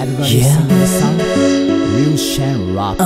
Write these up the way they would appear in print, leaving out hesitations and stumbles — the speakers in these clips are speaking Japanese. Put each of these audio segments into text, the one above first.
Everybody sing this song. Real Shen Rock.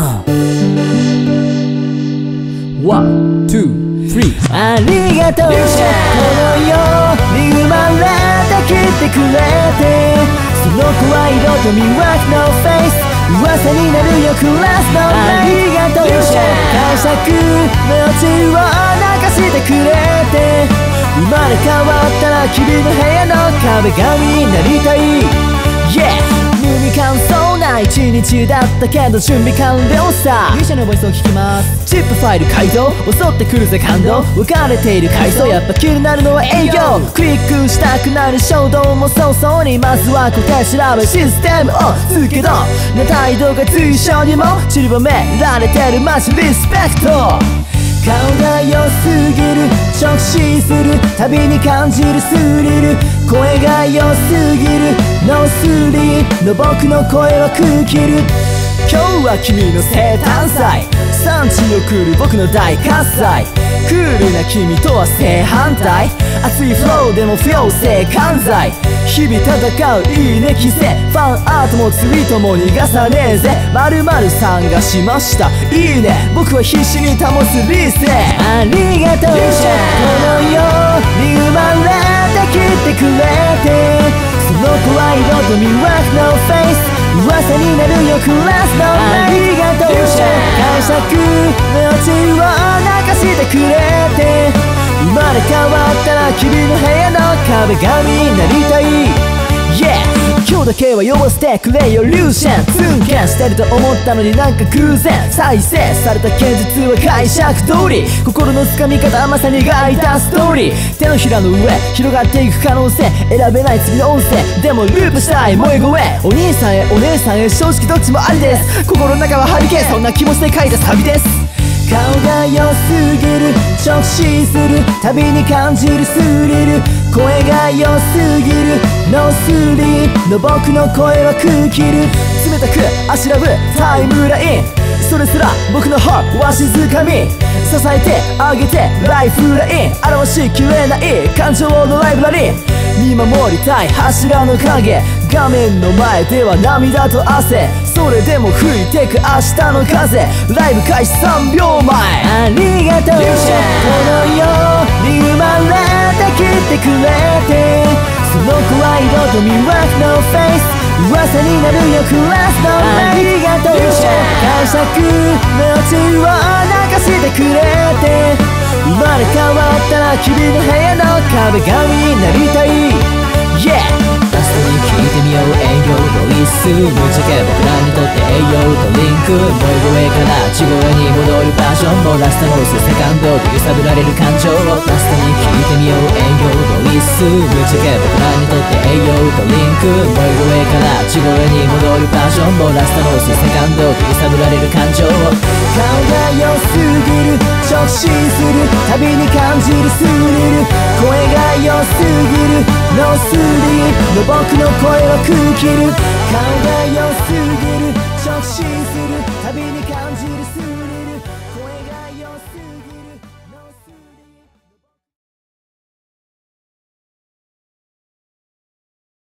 1, 2, 3. ありがとうこの世に生まれてきてくれて、その声色と魅惑のフェイス、噂になるよクラスのありがとう感触の血を泣かしてくれて、生まれ変わったら君の部屋の壁紙になりたい Yeah! 無味乾燥な一日だったけど準備完了さ。 勇者のボイスを聞きます。 チップファイル改造襲ってくるぜ感動、分かれている階層やっぱ気になるのは営業、クリックしたくなる衝動も早々にまずは固定調べシステムをつけどな態度が随所にも散りばめられてるマジリスペクト、顔が良すぎる直視するたびに感じるスリル、声が良すぎるノースリーの僕の声は空気る、今日は君の生誕祭、産地を送る僕の大喝采、クールな君とは正反対、熱いフローでも不要性完済、日々戦ういいね規制、ファンアートもツイートも逃がさねえぜ、〇〇さんがしましたいいね、僕は必死に保つ理性、ありがとうこの世に生まれてきてくれて、その声色と魅惑のフェイス、噂になるよクラスのありがとう感触の血を泣かしてくれて、生まれ変わったら君の部屋の壁紙になりたい Yeah! 今日だけは酔わせてくれよリューシェン、ツンケンしてると思ったのになんか偶然、再生された現実は解釈通り、心のつかみ方まさに描いたストーリー、手のひらの上広がっていく可能性、選べない次の音声でもループしたい萌え声、お兄さんへお姉さんへ正直どっちもありです、心の中はハリケーンそんな気持ちで書いたサビです、顔が良すぎる直視するたびに感じるスリル、声が良すぎるノースリーの僕の声は空気る、冷たくあしらぶタイムライン、それすら僕のハートわしづかみ、支えてあげてライフライン、表しきれない感情のライブラリー、見守りたい柱の影、画面の前では涙と汗、それでも吹いてく明日の風、ライブ開始3秒前、ありがとうこの世に生まれてきてくれて、その声色と魅惑のフェイス、噂になるよクラスのありがとう感触の血を泣かしてくれて、生まれ変わったら君の部屋の壁紙になりたい Yeah! ラストに聞いてみよう営業ボイス、ぶっちゃけ僕らにとって栄養とリンク、萌え声から地声に戻るバージョンもラストノースセカンドで揺さぶられる感情を、ラストに聞いてみよう営業ボイス、ぶっちゃけ僕らにとって栄養とリンク、萌え声から地声に戻るバージョンもラストノースセカンドで揺さぶられる感情を、 顔が良すぎる直視するたびに感じるスリル、声が良すぎるノースリーの僕の声は空気る、顔が良すぎる